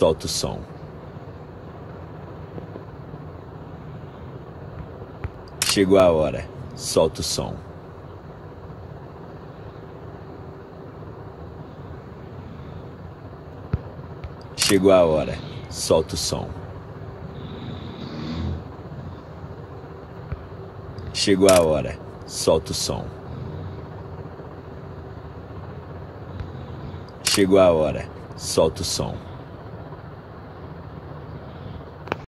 solta o som. Chegou a hora, solta o som. Chegou a hora, solta o som. Chegou a hora, solta o som. Chegou a hora, solta o som.